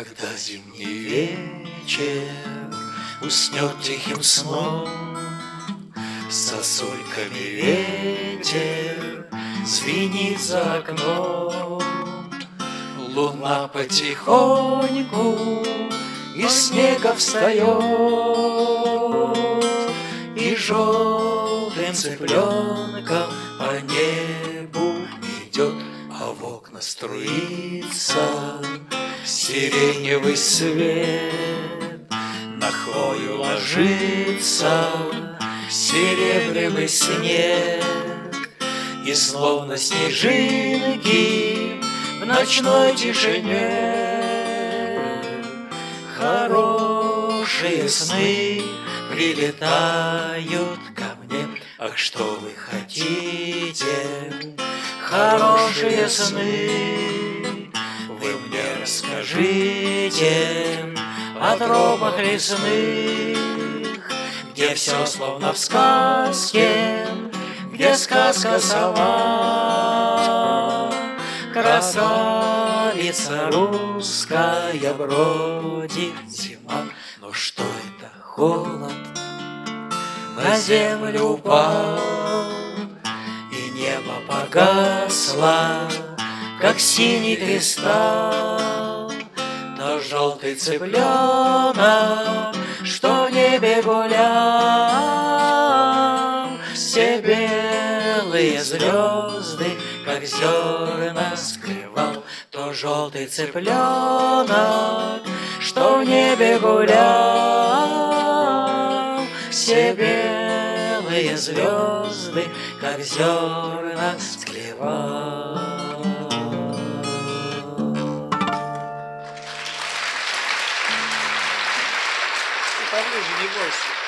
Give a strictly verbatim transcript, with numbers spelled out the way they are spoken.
Когда зимний вечер уснет тихим сном, сосульками ветер звенит за окном. Луна потихоньку из снега встает, и желтым цыпленком по небу идет, а в окна струится сиреневый свет. На хвою ложится серебряный снег, и словно снежинки в ночной тишине хорошие сны прилетают ко мне. Ах, что вы хотите, хорошие сны, вы мне расскажите о тропах лесных, где все словно в сказке, где сказка сама. Красавица русская бродит зима, но что это холод на землю упал, и небо погасло, как синий кристалл. То желтый цыпленок, что в небе гулял, все белые звезды, как зерна скрывал. То желтый цыпленок, что в небе гулял, все белые звезды, как зерна склевал. Поближе, не бойся.